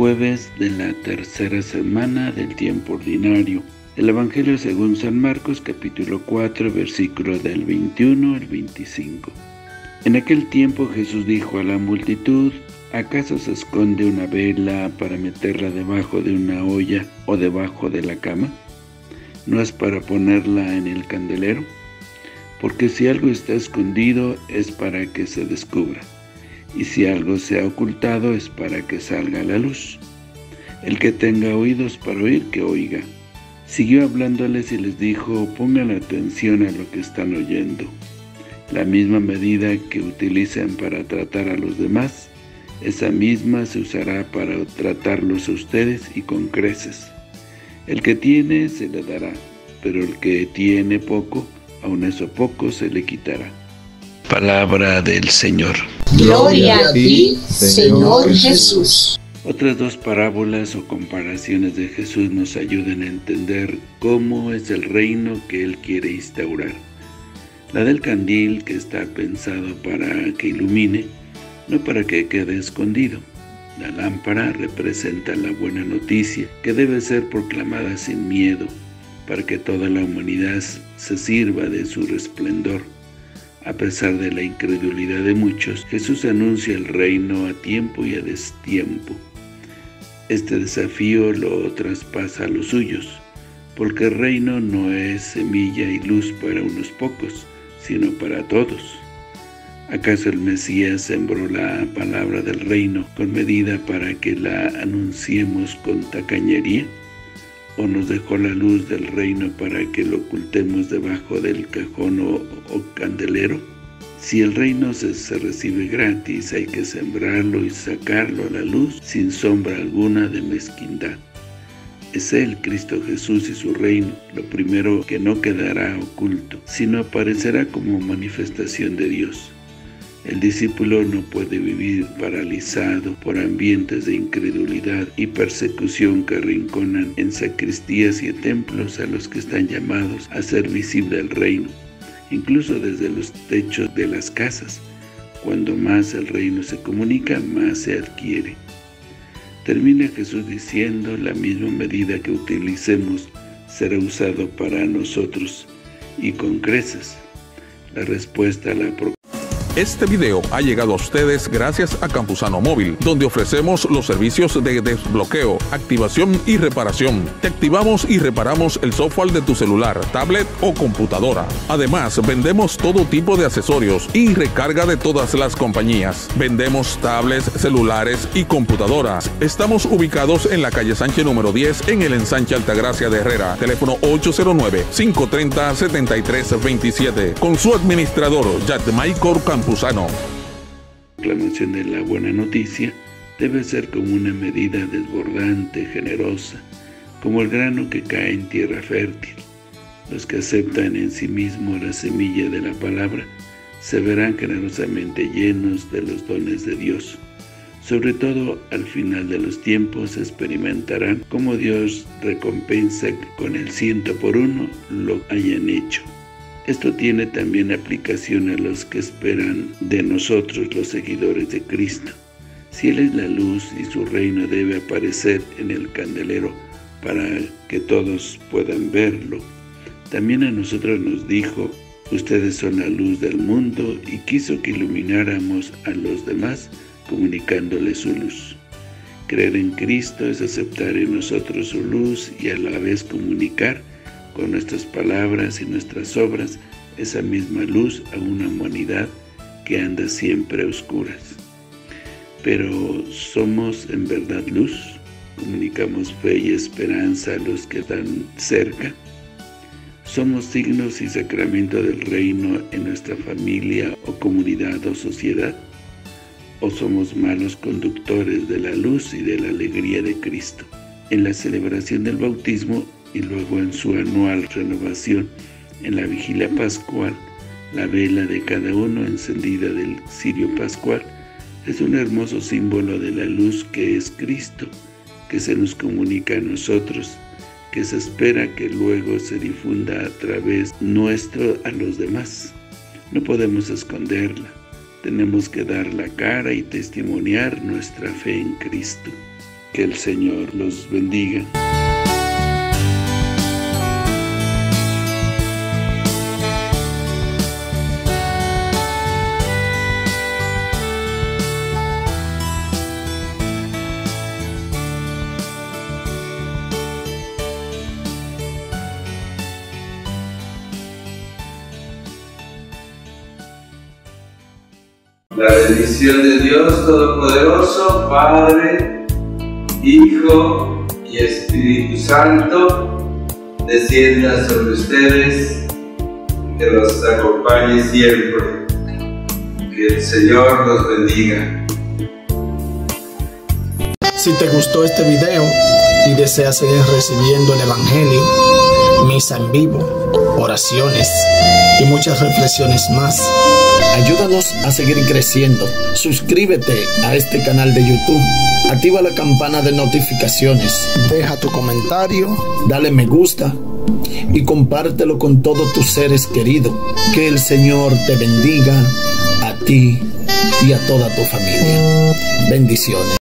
Jueves de la tercera semana del tiempo ordinario. El Evangelio según San Marcos, capítulo 4, versículos del 21 al 25. En aquel tiempo Jesús dijo a la multitud: ¿acaso se esconde una vela para meterla debajo de una olla o debajo de la cama? ¿No es para ponerla en el candelero? Porque si algo está escondido es para que se descubra, y si algo se ha ocultado es para que salga a la luz. El que tenga oídos para oír, que oiga. Siguió hablándoles y les dijo: pongan atención a lo que están oyendo. La misma medida que utilizan para tratar a los demás, esa misma se usará para tratarlos a ustedes, y con creces. El que tiene se le dará, pero el que tiene poco, aun eso poco se le quitará. Palabra del Señor. Gloria a ti, Señor Jesús. Otras dos parábolas o comparaciones de Jesús nos ayudan a entender cómo es el reino que Él quiere instaurar. La del candil, que está pensado para que ilumine, no para que quede escondido. La lámpara representa la buena noticia, que debe ser proclamada sin miedo, para que toda la humanidad se sirva de su resplandor. A pesar de la incredulidad de muchos, Jesús anuncia el reino a tiempo y a destiempo. Este desafío lo traspasa a los suyos, porque el reino no es semilla y luz para unos pocos, sino para todos. ¿Acaso el Mesías sembró la palabra del reino con medida para que la anunciemos con tacañería? ¿O nos dejó la luz del reino para que lo ocultemos debajo del cajón o candelero? Si el reino se recibe gratis, hay que sembrarlo y sacarlo a la luz sin sombra alguna de mezquindad. Es Él, Cristo Jesús, y su reino, lo primero que no quedará oculto, sino aparecerá como manifestación de Dios. El discípulo no puede vivir paralizado por ambientes de incredulidad y persecución que arrinconan en sacristías y en templos a los que están llamados a hacer visible el reino, incluso desde los techos de las casas. Cuando más el reino se comunica, más se adquiere. Termina Jesús diciendo: la misma medida que utilicemos será usado para nosotros, y con creces. La respuesta a la Este video ha llegado a ustedes gracias a Campusano Móvil, donde ofrecemos los servicios de desbloqueo, activación y reparación. Te activamos y reparamos el software de tu celular, tablet o computadora. Además, vendemos todo tipo de accesorios y recarga de todas las compañías. Vendemos tablets, celulares y computadoras. Estamos ubicados en la calle Sánchez número 10, en el ensanche Altagracia de Herrera. Teléfono 809-530-7327. Con su administrador, Yadmaicor Campusano. La proclamación de la buena noticia debe ser como una medida desbordante, generosa, como el grano que cae en tierra fértil. Los que aceptan en sí mismos la semilla de la palabra se verán generosamente llenos de los dones de Dios. Sobre todo, al final de los tiempos experimentarán cómo Dios recompensa con el 100 por 1 lo hayan hecho. Esto tiene también aplicación a los que esperan de nosotros, los seguidores de Cristo. Si Él es la luz y su reino debe aparecer en el candelero para que todos puedan verlo, también a nosotros nos dijo: ustedes son la luz del mundo, y quiso que ilumináramos a los demás comunicándoles su luz. Creer en Cristo es aceptar en nosotros su luz y a la vez comunicar con nuestras palabras y nuestras obras esa misma luz a una humanidad que anda siempre a oscuras. Pero ¿somos en verdad luz? ¿Comunicamos fe y esperanza a los que están cerca? ¿Somos signos y sacramento del reino en nuestra familia o comunidad o sociedad? ¿O somos malos conductores de la luz y de la alegría de Cristo? En la celebración del bautismo y luego en su anual renovación en la vigilia pascual, la vela de cada uno encendida del cirio pascual es un hermoso símbolo de la luz que es Cristo, que se nos comunica a nosotros, que se espera que luego se difunda a través nuestro a los demás. No podemos esconderla, tenemos que dar la cara y testimoniar nuestra fe en Cristo. Que el Señor los bendiga. La bendición de Dios Todopoderoso, Padre, Hijo y Espíritu Santo, descienda sobre ustedes, que los acompañe siempre. Que el Señor los bendiga. Si te gustó este video y deseas seguir recibiendo el Evangelio, misa en vivo, oraciones y muchas reflexiones más, ayúdanos a seguir creciendo. Suscríbete a este canal de YouTube, activa la campana de notificaciones, deja tu comentario, dale me gusta y compártelo con todos tus seres queridos. Que el Señor te bendiga a ti y a toda tu familia. Bendiciones.